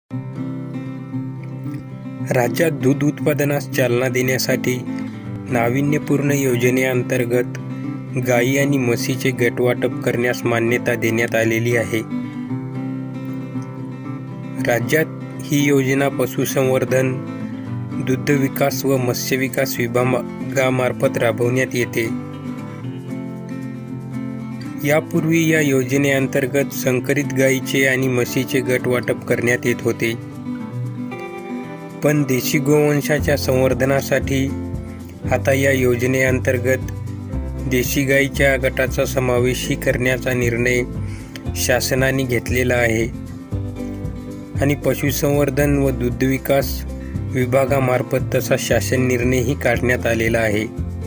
राज्यात दूध उत्पादनास चालना देण्यासाठी नाविन्यपूर्ण योजनेअंतर्गत गायी आणि म्हशीचे गटवाटप करण्यास मान्यता देण्यात आलेली आहे। राज्यात ही योजना पशुसंवर्धन, दुग्धविकास व मत्स्यविकास विभागामार्फत राबवण्यात येते। यापूर्वी या योजनेअंतर्गत संकरित गायीचे आणि म्हशीचे गटवाटप करण्यात येत होते, पण देशी गोवंशाच्या संवर्धनासाठी आता या योजनेअंतर्गत देशी गायीच्या गटाचा समावेशही करण्याचा निर्णय शासनाने घेतलेला आहे आणि पशुसंवर्धन व दुग्धविकास विभागामार्फत तसा शासन निर्णयही काढण्यात आलेला आहे।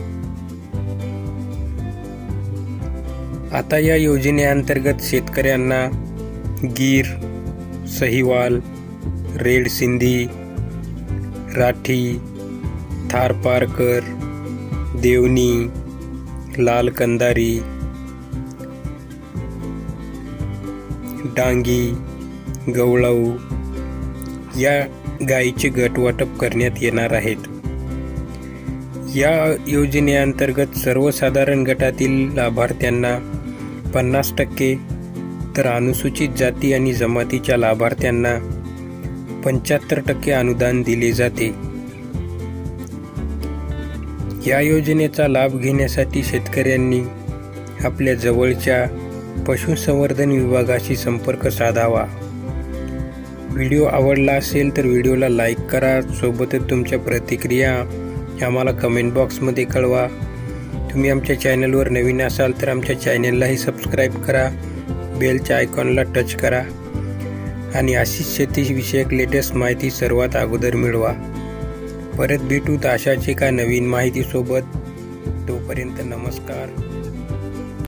आता या योजनेअंतर्गत शेतकऱ्यांना गीर, सहीवाल, रेड सिंधी, राठी, थारपारकर, देवणी, लाल कंदारी, डांगी, गवळाऊ या गायीचे गटवाटप करण्यात येणार आहेत। या योजनेअंतर्गत सर्वसाधारण गटातील लाभार्थ्यांना 50% तर अनुसूचित जाती आणि जमातीच्या लाभार्थ्यांना 75% अनुदान दिले जाते। या योजनेचा लाभ घेण्यासाठी शेतकऱ्यांनी आपल्या जवळच्या पशुसंवर्धन विभागाशी संपर्क साधावा। व्हिडिओ आवडला असेल तर व्हिडिओला लाईक करा, सोबतच तुमच्या प्रतिक्रिया आम्हाला कमेंट बॉक्समध्ये कळवा। तुम्ही आमच्या चॅनलवर नवीन असाल तर आमच्या चॅनललाही सबस्क्राईब करा, बेलच्या आयकॉनला टच करा आणि अशीच शेतीविषयक लेटेस्ट माहिती सर्वात अगोदर मिळवा। परत भेटूत अशाच एका नवीन माहितीसोबत। तोपर्यंत नमस्कार।